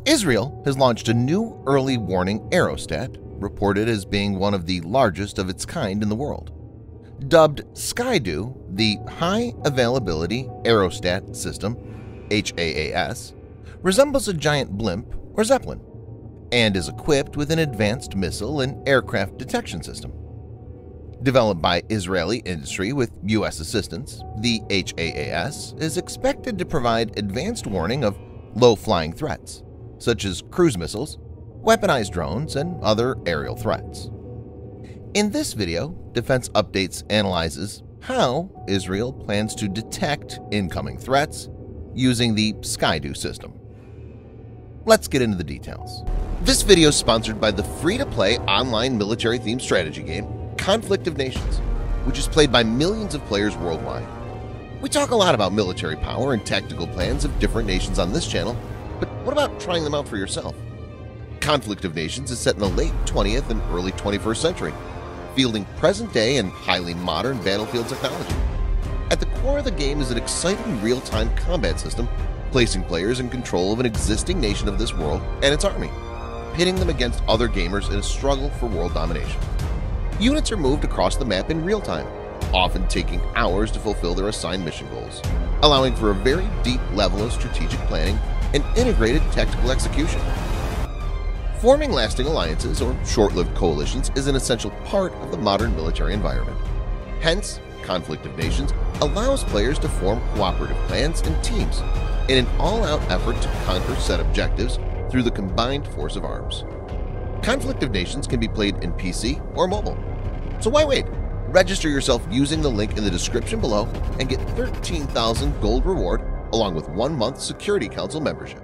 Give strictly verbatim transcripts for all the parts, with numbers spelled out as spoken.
Israel has launched a new early warning aerostat, reported as being one of the largest of its kind in the world. Dubbed Skydu, the High Availability Aerostat System (H A A S) resembles a giant blimp or zeppelin and is equipped with an advanced missile and aircraft detection system. Developed by Israeli industry with U S assistance, the H A A S is expected to provide advanced warning of low-flying threats, such as cruise missiles, weaponized drones, and other aerial threats. In this video, Defense Updates analyzes how Israel plans to detect incoming threats using the Skydu system. Let's get into the details. This video is sponsored by the free-to-play online military-themed strategy game Conflict of Nations, which is played by millions of players worldwide. We talk a lot about military power and tactical plans of different nations on this channel, but what about trying them out for yourself? Conflict of Nations is set in the late twentieth and early twenty-first century, fielding present-day and highly modern battlefield technology. At the core of the game is an exciting real-time combat system, placing players in control of an existing nation of this world and its army, pitting them against other gamers in a struggle for world domination. Units are moved across the map in real time, often taking hours to fulfill their assigned mission goals, allowing for a very deep level of strategic planning and integrated tactical execution. Forming lasting alliances or short-lived coalitions is an essential part of the modern military environment. Hence, Conflict of Nations allows players to form cooperative plans and teams in an all-out effort to conquer set objectives through the combined force of arms. Conflict of Nations can be played in P C or mobile. So why wait? Register yourself using the link in the description below and get thirteen thousand gold reward along with one month Security Council membership.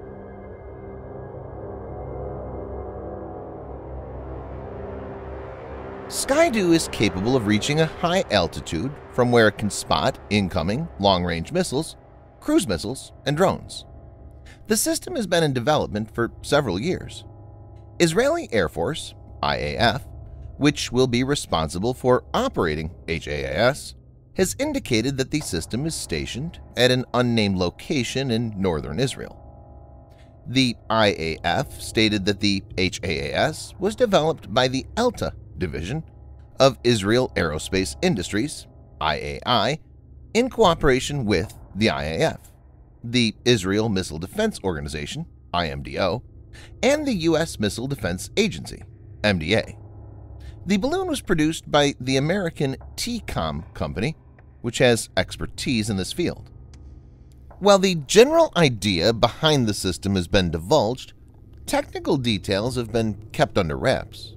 Skydu is capable of reaching a high altitude from where it can spot incoming long-range missiles, cruise missiles, and drones. The system has been in development for several years. Israeli Air Force I A F, which will be responsible for operating H A A S, has indicated that the system is stationed at an unnamed location in northern Israel. The I A F stated that the H A A S was developed by the ELTA division of Israel Aerospace Industries I A I in cooperation with the I A F, the Israel Missile Defense Organization I M D O, and the U S Missile Defense Agency M D A. The balloon was produced by the American T COM company, which has expertise in this field. While the general idea behind the system has been divulged, technical details have been kept under wraps.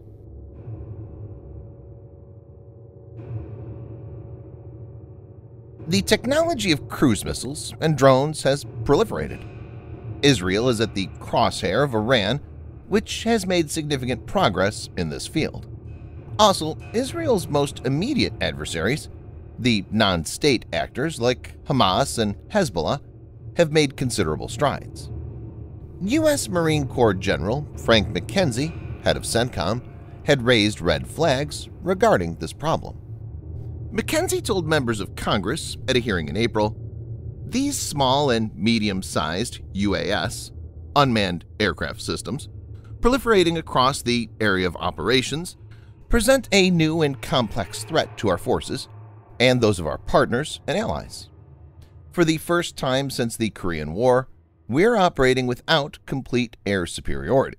The technology of cruise missiles and drones has proliferated. Israel is at the crosshair of Iran, which has made significant progress in this field. Also, Israel's most immediate adversaries, the non-state actors like Hamas and Hezbollah, have made considerable strides. U S Marine Corps General Frank McKenzie, head of CENTCOM, had raised red flags regarding this problem. McKenzie told members of Congress at a hearing in April, "These small and medium-sized U A S, unmanned aircraft systems, proliferating across the area of operations, present a new and complex threat to our forces and those of our partners and allies. For the first time since the Korean War, we're operating without complete air superiority."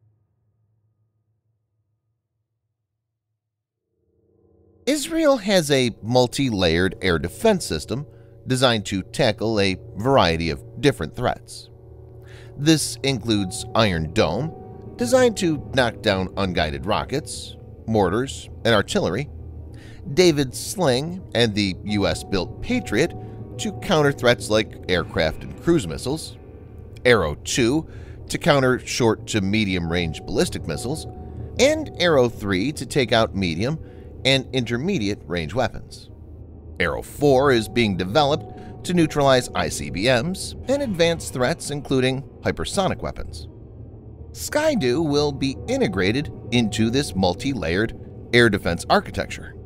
Israel has a multi-layered air defense system designed to tackle a variety of different threats. This includes Iron Dome, designed to knock down unguided rockets, mortars, and artillery, David Sling and the U S-built Patriot to counter threats like aircraft and cruise missiles, Arrow two to counter short to medium-range ballistic missiles, and Arrow three to take out medium and intermediate-range weapons. Arrow four is being developed to neutralize I C B Ms and advanced threats including hypersonic weapons. Skydu will be integrated into this multi-layered air defense architecture.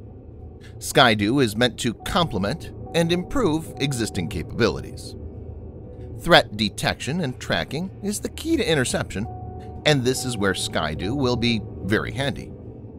Skydu is meant to complement and improve existing capabilities. Threat detection and tracking is the key to interception, and this is where Skydu will be very handy.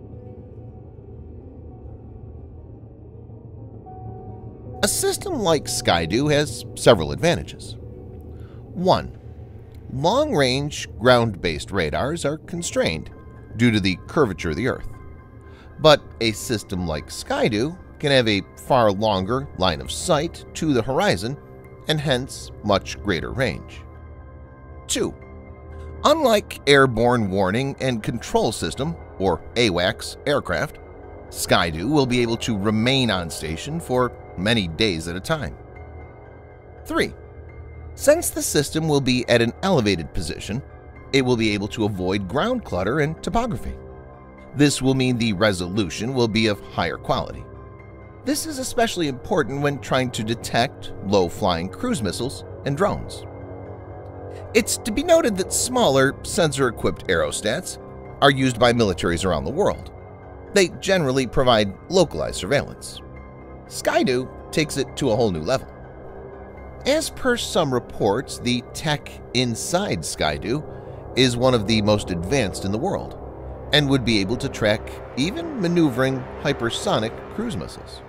A system like Skydu has several advantages. one. Long-range, ground-based radars are constrained due to the curvature of the Earth. But a system like Skydu can have a far longer line of sight to the horizon and hence much greater range. two. Unlike Airborne Warning and Control System, or AWACS, aircraft, Skydu will be able to remain on station for many days at a time. three. Since the system will be at an elevated position, it will be able to avoid ground clutter and topography. This will mean the resolution will be of higher quality. This is especially important when trying to detect low-flying cruise missiles and drones. It's to be noted that smaller, sensor-equipped aerostats are used by militaries around the world. They generally provide localized surveillance. Skydu takes it to a whole new level. As per some reports, the tech inside Skydu is one of the most advanced in the world and would be able to track even maneuvering hypersonic cruise missiles.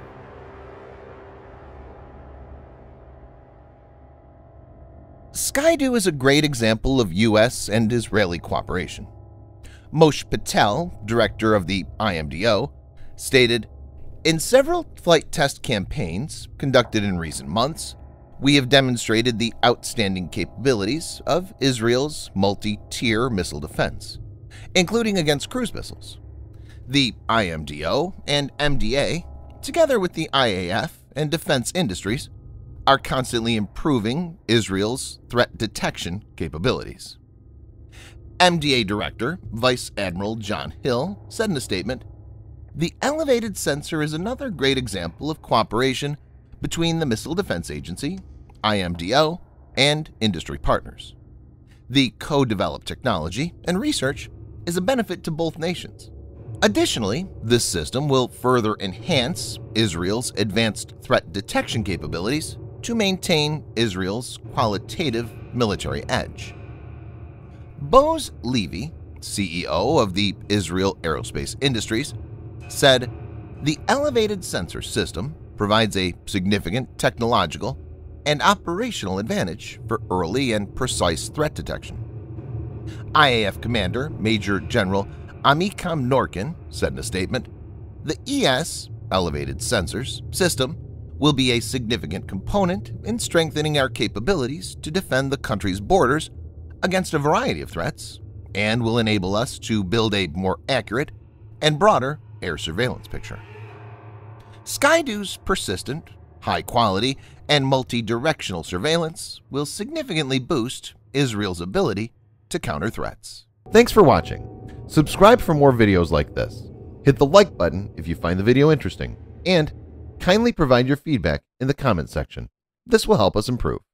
Skydu is a great example of U S and Israeli cooperation. Moshe Patel, director of the I M D O, stated, "In several flight test campaigns conducted in recent months, we have demonstrated the outstanding capabilities of Israel's multi-tier missile defense, including against cruise missiles. The I M D O and M D A, together with the I A F and defense industries, are constantly improving Israel's threat detection capabilities." M D A Director, Vice Admiral John Hill, said in a statement, "The elevated sensor is another great example of cooperation between the Missile Defense Agency, I M D O, and industry partners. The co-developed technology and research is a benefit to both nations. Additionally, this system will further enhance Israel's advanced threat detection capabilities to maintain Israel's qualitative military edge." Boaz Levy, C E O of the Israel Aerospace Industries, said, "The elevated sensor system provides a significant technological and operational advantage for early and precise threat detection." I A F Commander Major General Amikam Norkin said in a statement, "The E S elevated sensors system will be a significant component in strengthening our capabilities to defend the country's borders against a variety of threats and will enable us to build a more accurate and broader air surveillance picture." Skydu's persistent, high-quality, and multi-directional surveillance will significantly boost Israel's ability to counter threats. Thanks for watching. Subscribe for more videos like this. Hit the like button if you find the video interesting, and kindly provide your feedback in the comment section. This will help us improve.